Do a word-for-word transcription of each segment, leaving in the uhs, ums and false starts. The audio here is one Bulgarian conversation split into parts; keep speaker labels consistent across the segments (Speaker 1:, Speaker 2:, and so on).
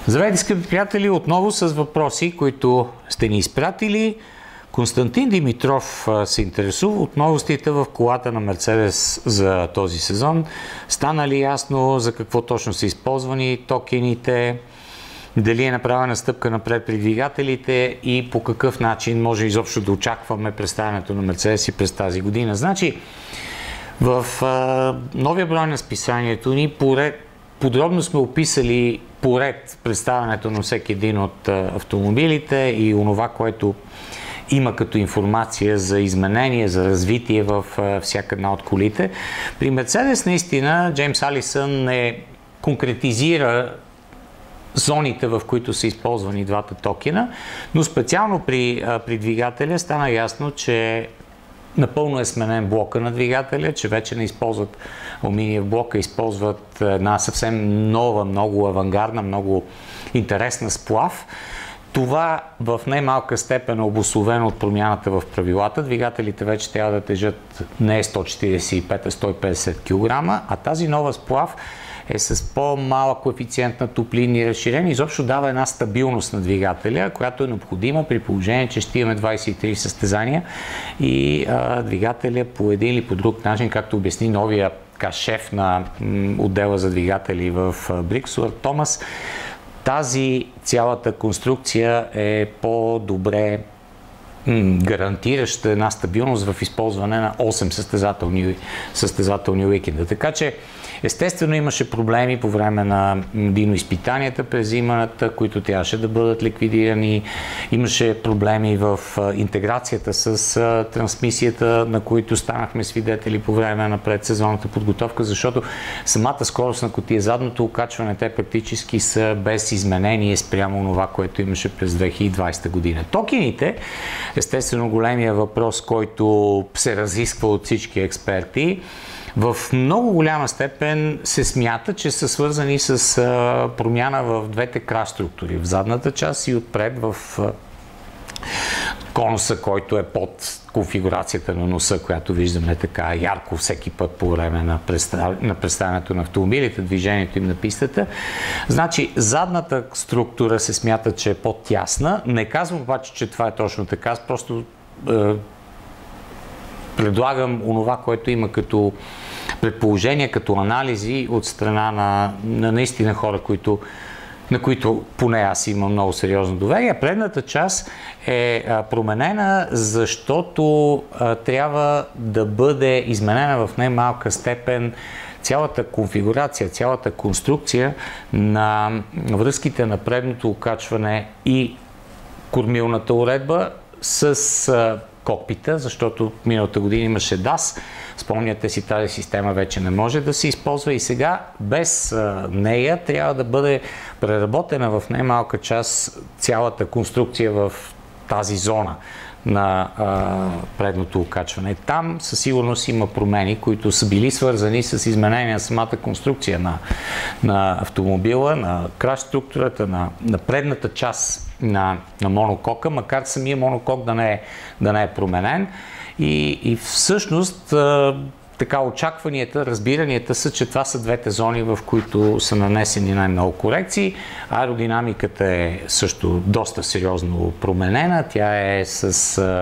Speaker 1: Здравейте, скъпи приятели, отново с въпроси, които сте ни изпратили. Константин Димитров се интересува от новостите в колата на Мерцедес за този сезон. Стана ли ясно за какво точно са използвани токените, дали е направена стъпка напред при двигателите и по какъв начин може изобщо да очакваме представянето на Мерцедес и през тази година. Значи, в а, новия брой на списанието ни поред, подробно сме описали поред представянето на всеки един от а, автомобилите и онова, което има като информация за изменение, за развитие в а, всяка една от колите. При Мерцедес наистина Джеймс Алисън не конкретизира зоните, в които са използвани двата токена, но специално при, а, при двигателя стана ясно, че напълно е сменен блока на двигателя, че вече не използват алуминиев блок, а използват една съвсем нова, много авангардна, много интересна сплав. Това в най-малка степен е обусловено от промяната в правилата. Двигателите вече трябва да тежат не сто четиридесет и пет, а сто и петдесет килограма, а тази нова сплав е с по-малък коефициент на топлинни разширения. Изобщо дава една стабилност на двигателя, която е необходима при положение, че ще имаме двадесет и три състезания и а, двигателя по един или по друг начин, както обясни новия така, шеф на м, отдела за двигатели в Бриксуар, Томас, тази цялата конструкция е по-добре гарантираща една стабилност в използване на осем състезателни, състезателни уикенда. Така че естествено имаше проблеми по време на диноизпитанията през зимата, които трябваше да бъдат ликвидирани. Имаше проблеми в интеграцията с трансмисията, на които станахме свидетели по време на предсезонната подготовка, защото самата скорост на кутия, задното окачване, те практически са без изменение спрямо това, което имаше през две хиляди и двадесета година. Токените, естествено големия въпрос, който се разисква от всички експерти, в много голяма степен се смята, че са свързани с а, промяна в двете краш структури. В задната част и отпред в а, конуса, който е под конфигурацията на носа, която виждаме така ярко всеки път по време на, представ... на представянето на автомобилите, движението им на пистата. Значи, задната структура се смята, че е по-тясна. Не казвам обаче, че това е точно така. Аз просто е, предлагам онова, което има като предположения, като анализи от страна на, на наистина хора, които, на които поне аз имам много сериозно доверие. Предната част е а, променена, защото а, трябва да бъде изменена в най-малка степен цялата конфигурация, цялата конструкция на връзките на предното окачване и кормилната уредба с а, кокпита, защото миналата година имаше дас. Спомняте си, тази система вече не може да се използва и сега без а, нея трябва да бъде преработена в най-малка част цялата конструкция в тази зона на а, предното окачване. Там със сигурност има промени, които са били свързани с изменение на самата конструкция на, на автомобила, на краш структурата, на, на предната част на, на монокока, макар самия монокок да не е, да не е променен. И, и всъщност а, така очакванията, разбиранията са, че това са двете зони, в които са нанесени най-много корекции. Аеродинамиката е също доста сериозно променена. Тя е с а,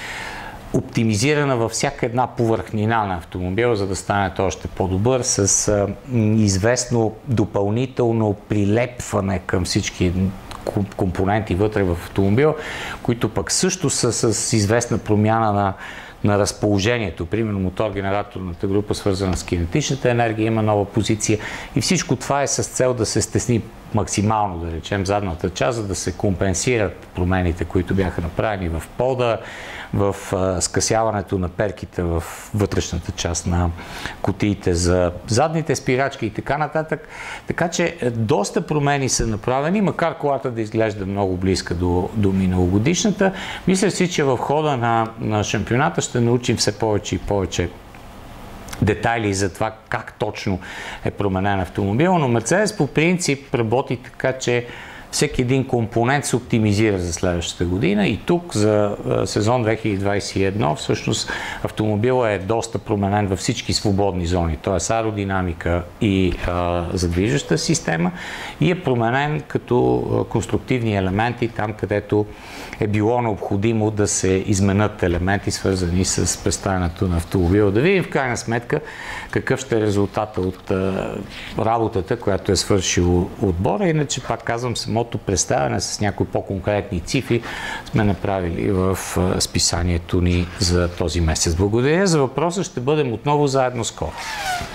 Speaker 1: оптимизирана във всяка една повърхнина на автомобила, за да стане още по-добър, с а, известно допълнително прилепване към всички компоненти вътре в автомобила, които пък също са с известна промяна на на разположението. Примерно мотор-генераторната група, свързана с кинетичната енергия, има нова позиция и всичко това е с цел да се стесни максимално, да речем, задната част, за да се компенсират промените, които бяха направени в пода, в а, скъсяването на перките в вътрешната част на кутиите за задните спирачки и така нататък. Така че доста промени са направени, макар колата да изглежда много близка до, до миналогодишната. Мисля си, че в хода на, на шампионата ще научим все повече и повече детайли за това как точно е променен автомобил, но Мерцедес по принцип работи така, че всеки един компонент се оптимизира за следващата година и тук за сезон две хиляди двадесет и едно всъщност автомобилът е доста променен във всички свободни зони, т.е. аеродинамика и а, задвижваща система и е променен като конструктивни елементи там, където е било необходимо да се изменят елементи, свързани с представянето на автомобила. Да видим в крайна сметка какъв ще е резултата от а, работата, която е свършил отбора. Иначе, пак казвам, самото представяне с някои по-конкретни цифри сме направили в а, списанието ни за този месец. Благодаря за въпроса. Ще бъдем отново заедно скоро.